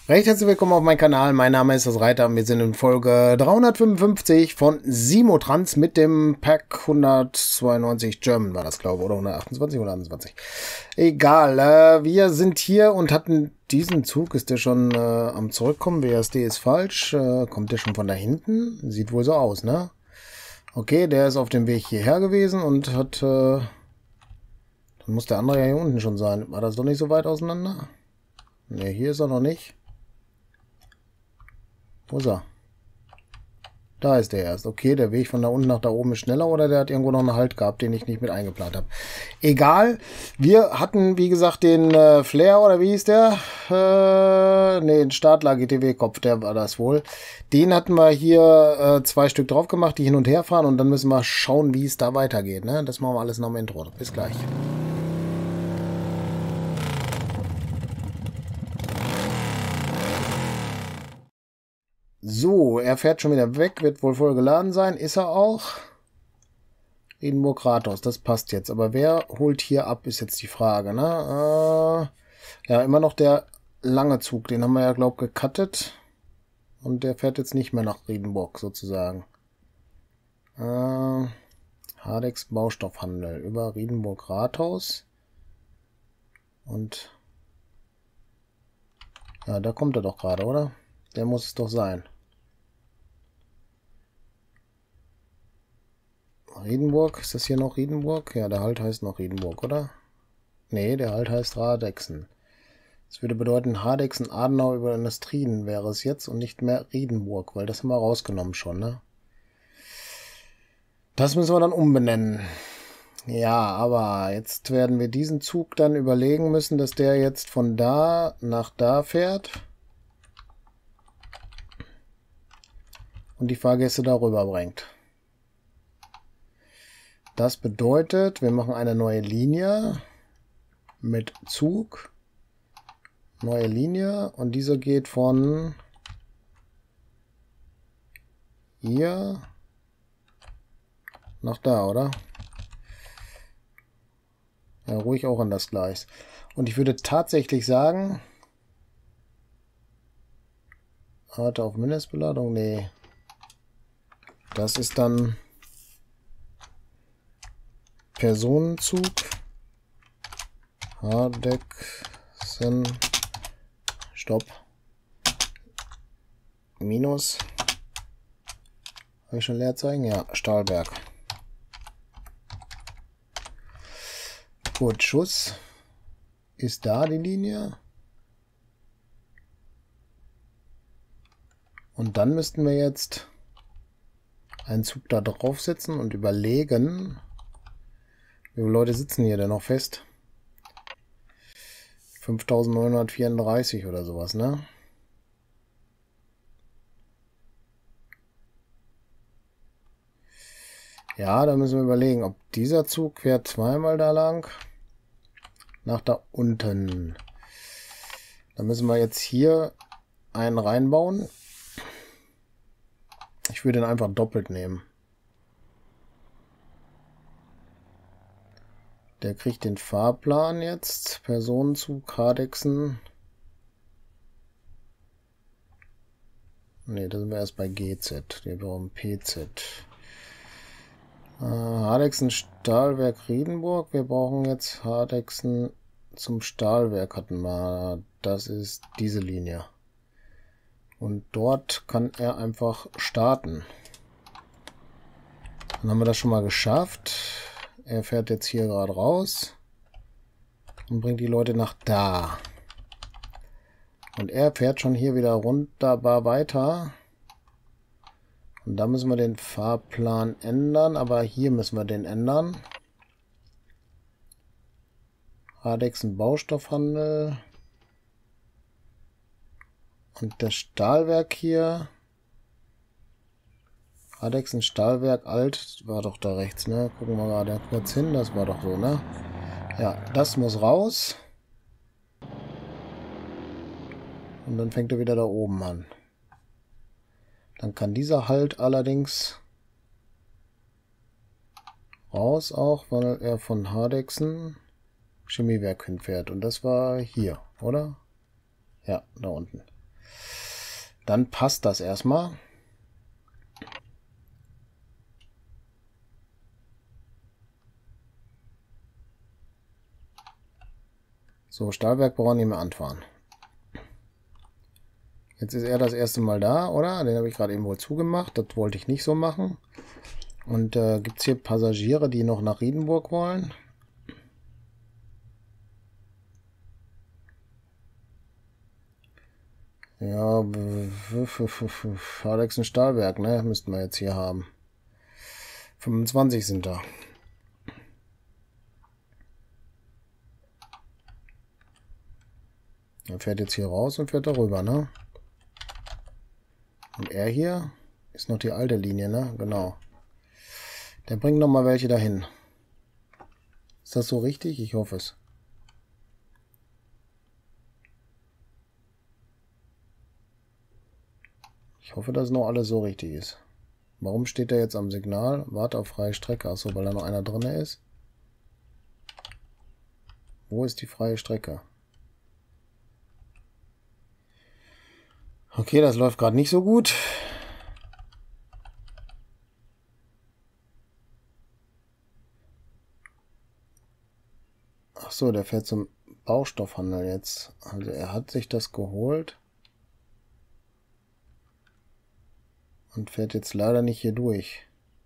Recht herzlich willkommen auf meinem Kanal. Mein Name ist das Reiter und wir sind in Folge 355 von Simotrans mit dem Pack 192 German war das, glaube ich, oder 128 oder 21. Egal, wir sind hier und hatten diesen Zug. Ist der schon am Zurückkommen? WSD ist falsch. Kommt der schon von da hinten? Sieht wohl so aus, ne? Okay, der ist auf dem Weg hierher gewesen und hat... dann muss der andere ja hier unten schon sein. War das doch nicht so weit auseinander? Ne, hier ist er noch nicht. Wo ist er? Da ist der erst. Okay, der Weg von da unten nach da oben ist schneller oder der hat irgendwo noch einen Halt gehabt, den ich nicht mit eingeplant habe. Egal. Wir hatten, wie gesagt, den Flair oder wie hieß der? Ne, den Stadler GTW-Kopf, der war das wohl. Den hatten wir hier 2 Stück drauf gemacht, die hin und her fahren und dann müssen wir schauen, wie es da weitergeht. Ne? Das machen wir alles noch im Intro. Bis gleich. So, er fährt schon wieder weg, wird wohl voll geladen sein. Ist er auch? Edinburgh Rathaus, das passt jetzt. Aber wer holt hier ab, ist jetzt die Frage, ne? Ja, immer noch der lange Zug. Den haben wir ja, glaube ich, gecuttet. Und der fährt jetzt nicht mehr nach Riedenburg, sozusagen. Hardex Baustoffhandel über Riedenburg Rathaus. Und... ja, da kommt er doch gerade, oder? Der muss es doch sein. Riedenburg, ist das hier noch Riedenburg? Ja, der Halt heißt noch Riedenburg, oder? Nee, der Halt heißt Hardexen. Das würde bedeuten, Hardexen, Adenau über Industrien wäre es jetzt und nicht mehr Riedenburg, weil das haben wir rausgenommen schon, ne? Das müssen wir dann umbenennen. Ja, aber jetzt werden wir diesen Zug dann überlegen müssen, dass der jetzt von da nach da fährt. Und die Fahrgäste darüber bringt. Das bedeutet, wir machen eine neue Linie mit Zug. Neue Linie und diese geht von hier nach da, oder? Ja, ruhig auch an das Gleis. Und ich würde tatsächlich sagen, Rate auf Mindestbeladung, nee. Das ist dann Personenzug. Hardexen. Stopp. Minus. Habe ich schon Leerzeichen? Ja, Stahlwerk. Gut, Schuss. Ist da die Linie? Und dann müssten wir jetzt einen Zug da draufsetzen und überlegen, wie viele Leute sitzen hier denn noch fest? 5934 oder sowas, ne? Ja, da müssen wir überlegen, ob dieser Zug fährt zweimal da lang nach da unten. Da müssen wir jetzt hier einen reinbauen. Ich würde ihn einfach doppelt nehmen. Der kriegt den Fahrplan jetzt. Personenzug, Hardexen. Ne, da sind wir erst bei GZ. Wir brauchen PZ. Hardexen, Stahlwerk Riedenburg. Wir brauchen jetzt Hardexen zum Stahlwerk hatten wir. Das ist diese Linie. Und dort kann er einfach starten. Dann haben wir das schon mal geschafft. Er fährt jetzt hier gerade raus und bringt die Leute nach da. Und er fährt schon hier wieder wunderbar weiter. Und da müssen wir den Fahrplan ändern, aber hier müssen wir den ändern. Hardexen Baustoffhandel. Und das Stahlwerk hier. Hardexen Stahlwerk alt war doch da rechts, ne? Gucken wir gerade kurz hin, das war doch so, ne? Ja, das muss raus. Und dann fängt er wieder da oben an. Dann kann dieser Halt allerdings raus auch, weil er von Hardexen Chemiewerk hinfährt. Und das war hier, oder? Ja, da unten. Dann passt das erstmal. So, Stahlwerk brauchen wir nicht mehr anfahren. Jetzt ist er das erste Mal da, oder? Den habe ich gerade eben wohl zugemacht. Das wollte ich nicht so machen. Und gibt es hier Passagiere, die noch nach Riedenburg wollen? Ja, Hardexen Stahlwerk, ne? Müssten wir jetzt hier haben. 25 sind da. Er fährt jetzt hier raus und fährt darüber, ne? Und er hier ist noch die alte Linie, ne? Genau. Der bringt noch mal welche dahin. Ist das so richtig? Ich hoffe es. Ich hoffe, dass noch alles so richtig ist. Warum steht er jetzt am Signal? Warte auf freie Strecke. Achso, weil da noch einer drin ist. Wo ist die freie Strecke? Okay, das läuft gerade nicht so gut. Achso, der fährt zum Baustoffhandel jetzt. Also er hat sich das geholt. Und fährt jetzt leider nicht hier durch.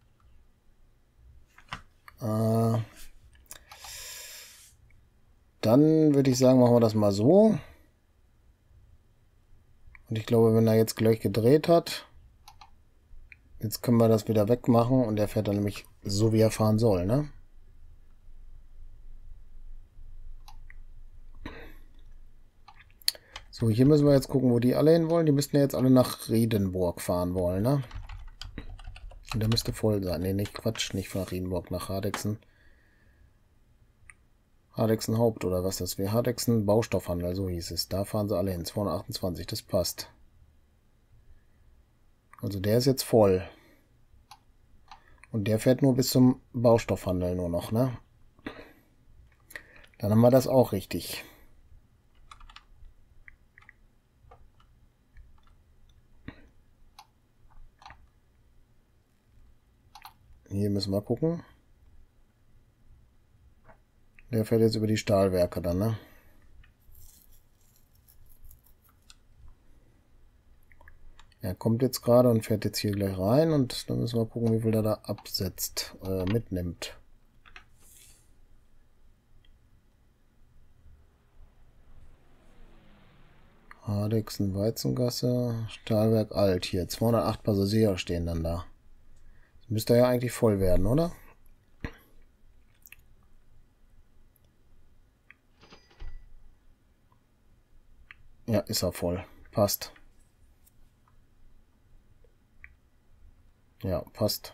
Dann würde ich sagen, machen wir das mal so. Und ich glaube, wenn er jetzt gleich gedreht hat, jetzt können wir das wieder wegmachen und er fährt dann nämlich so, wie er fahren soll, ne? So, hier müssen wir jetzt gucken, wo die alle hin wollen. Die müssten ja jetzt alle nach Riedenburg fahren wollen, ne? Und der müsste voll sein. Ne, nicht Quatsch, nicht nach Riedenburg, nach Hardexen. Hardexen Haupt oder was das wäre. Hardexen Baustoffhandel, so hieß es. Da fahren sie alle hin. 228, das passt. Also der ist jetzt voll. Und der fährt nur bis zum Baustoffhandel nur noch, ne? Dann haben wir das auch richtig. Hier müssen wir gucken. Der fährt jetzt über die Stahlwerke dann, ne? Er kommt jetzt gerade und fährt jetzt hier gleich rein und dann müssen wir gucken, wie viel er da absetzt, mitnimmt. Hardexen Weizengasse, Stahlwerk Alt hier. 208 Passagiere stehen dann da. Das müsste ja eigentlich voll werden, oder? Ja, ist er voll. Passt. Ja, passt.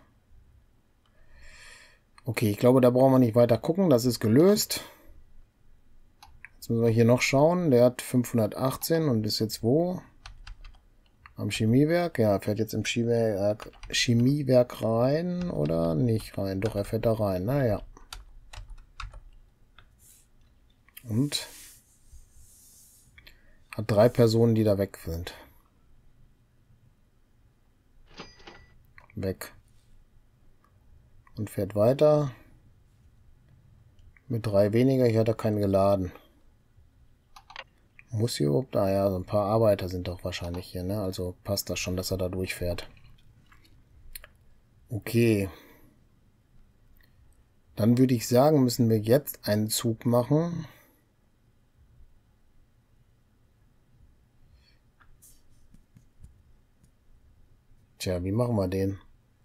Okay, ich glaube, da brauchen wir nicht weiter gucken. Das ist gelöst. Jetzt müssen wir hier noch schauen. Der hat 518 und ist jetzt wo? Am Chemiewerk? Ja, fährt jetzt im Chemiewerk rein oder nicht rein? Doch, er fährt da rein. Naja. Und hat 3 Personen, die da weg sind. Weg. Und fährt weiter. Mit 3 weniger. Hier hat er keinen geladen. Muss hier überhaupt? Ah ja, so ein paar Arbeiter sind doch wahrscheinlich hier, ne? Also passt das schon, dass er da durchfährt. Okay. Dann würde ich sagen, müssen wir jetzt einen Zug machen. Tja, wie machen wir den?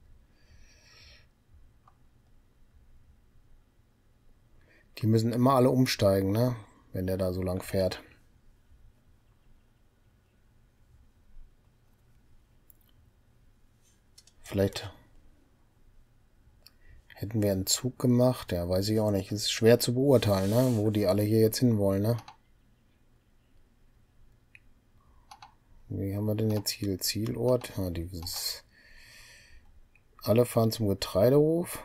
Die müssen immer alle umsteigen, ne? Wenn der da so lang fährt. Vielleicht hätten wir einen Zug gemacht. Ja, weiß ich auch nicht. Es ist schwer zu beurteilen, ne? Wo die alle hier jetzt hinwollen, ne? Wie haben wir denn jetzt hier Zielort? Ja, dieses. Alle fahren zum Getreidehof.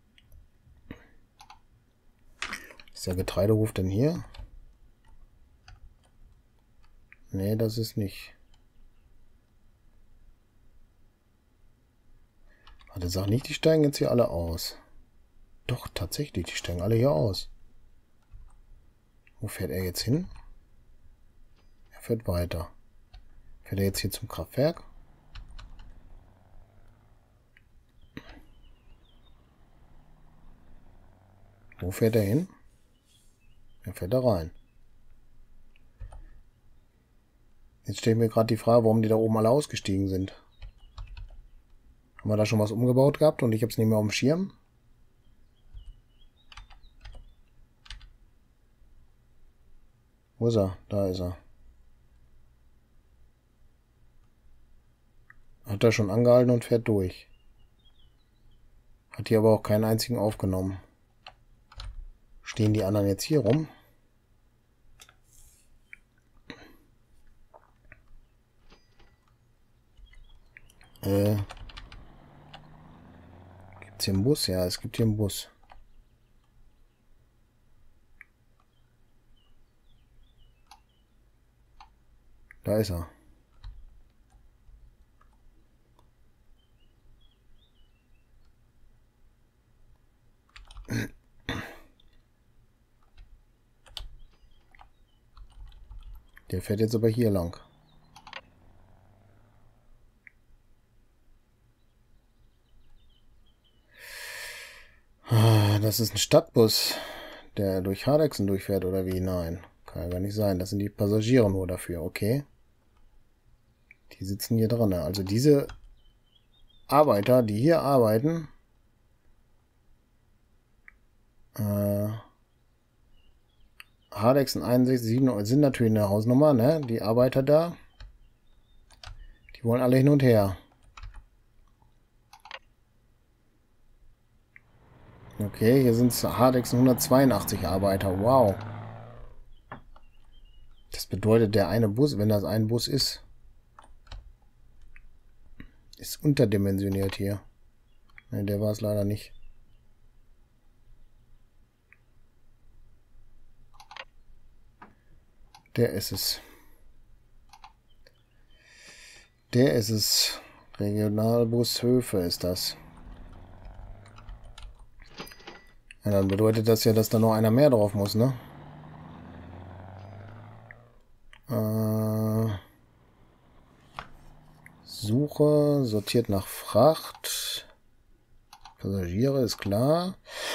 Ist der Getreidehof denn hier? Nee, das ist nicht. Warte, sag nicht, die steigen jetzt hier alle aus. Doch, tatsächlich, die steigen alle hier aus. Wo fährt er jetzt hin? Er fährt weiter. Fährt er jetzt hier zum Kraftwerk? Wo fährt er hin? Er fährt da rein. Jetzt stelle ich mir gerade die Frage, warum die da oben alle ausgestiegen sind. Haben wir da schon was umgebaut gehabt und ich habe es nicht mehr auf dem Schirm? Wo ist er? Da ist er. Hat er schon angehalten und fährt durch. Hat hier aber auch keinen einzigen aufgenommen. Stehen die anderen jetzt hier rum? Gibt es hier einen Bus? Ja, es gibt hier einen Bus. Da ist er. Der fährt jetzt aber hier lang. Das ist ein Stadtbus, der durch Hardexen durchfährt, oder wie? Nein, kann ja gar nicht sein. Das sind die Passagiere nur dafür, okay. Die sitzen hier dran. Also diese Arbeiter, die hier arbeiten, Hardexen 61, sind natürlich eine Hausnummer, ne? Die Arbeiter da, die wollen alle hin und her. Okay, hier sind es Hardexen 182 Arbeiter. Wow. Das bedeutet, der eine Bus, wenn das ein Bus ist unterdimensioniert hier. Ne, der war es leider nicht. Der ist es. Der ist es. Regionalbus Höfe ist das. Ja, dann bedeutet das ja, dass da noch einer mehr drauf muss, ne? Suche, sortiert nach Fracht. Passagiere, ist klar.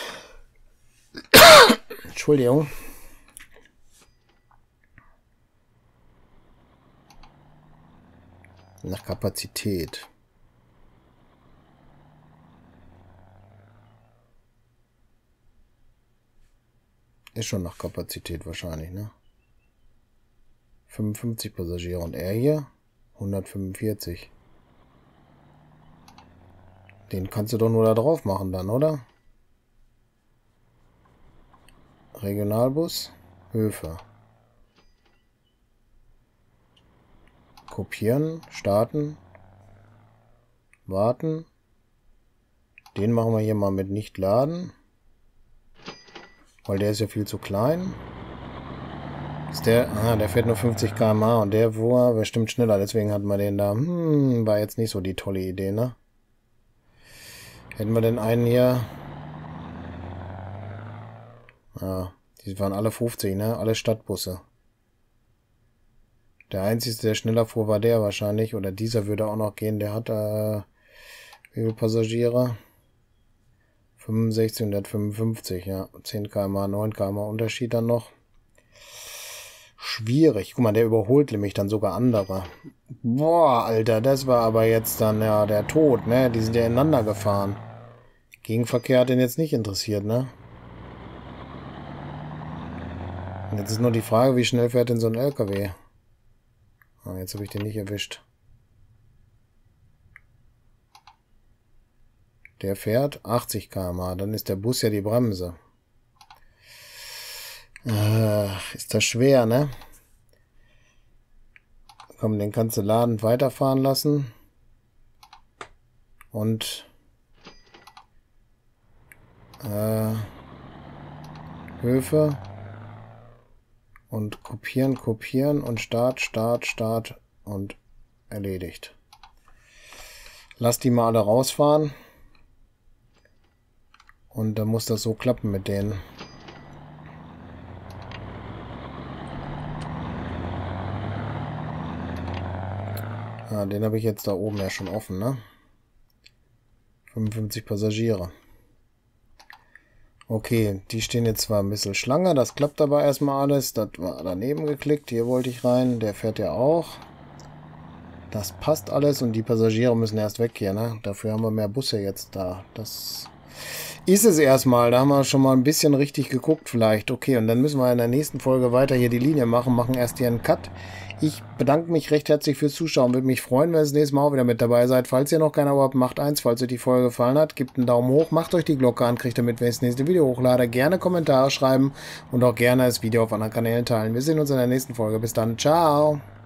Entschuldigung. Nach Kapazität. Ist schon nach Kapazität wahrscheinlich, ne? 55 Passagiere und er hier 145. Den kannst du doch nur da drauf machen dann, oder? Regionalbus, Höfe. Kopieren, starten, warten. Den machen wir hier mal mit nicht laden. Weil der ist ja viel zu klein. Ist der, der fährt nur 50 km/h und der war bestimmt schneller. Deswegen hatten wir den da. War jetzt nicht so die tolle Idee, ne? Hätten wir den einen hier. Ja, die waren alle 50, ne? Alle Stadtbusse. Der einzige, der schneller fuhr, war der wahrscheinlich. Oder dieser würde auch noch gehen. Der hat, wie viele Passagiere? 65 und der hat 55, ja. 10 km/h, 9 km/h Unterschied dann noch. Schwierig. Guck mal, der überholt nämlich dann sogar andere. Boah, Alter, das war aber jetzt dann, ja, der Tod, ne? Die sind ja ineinander gefahren. Gegenverkehr hat den jetzt nicht interessiert, ne? Und jetzt ist nur die Frage, wie schnell fährt denn so ein LKW? Ah, jetzt habe ich den nicht erwischt. Der fährt 80 km/h. Dann ist der Bus ja die Bremse. Ist das schwer, ne? Komm, den kannst du ladend weiterfahren lassen. Und Höfe. Und kopieren, kopieren und Start, Start, Start und erledigt. Lass die mal alle rausfahren. Und dann muss das so klappen mit denen. Ja, den habe ich jetzt da oben ja schon offen, ne? 55 Passagiere. Okay, die stehen jetzt zwar ein bisschen Schlange, das klappt aber erstmal alles. Das war daneben geklickt, hier wollte ich rein, der fährt ja auch. Das passt alles und die Passagiere müssen erst weg hier, ne? Dafür haben wir mehr Busse jetzt da. Das ist es erstmal, da haben wir schon mal ein bisschen richtig geguckt vielleicht. Okay, und dann müssen wir in der nächsten Folge weiter hier die Linie machen erst hier einen Cut. Ich bedanke mich recht herzlich fürs Zuschauen. Würde mich freuen, wenn ihr das nächste Mal auch wieder mit dabei seid. Falls ihr noch kein Abo habt, macht eins. Falls euch die Folge gefallen hat, gebt einen Daumen hoch. Macht euch die Glocke an, kriegt damit, wenn ich das nächste Video hochlade. Gerne Kommentare schreiben und auch gerne das Video auf anderen Kanälen teilen. Wir sehen uns in der nächsten Folge. Bis dann. Ciao.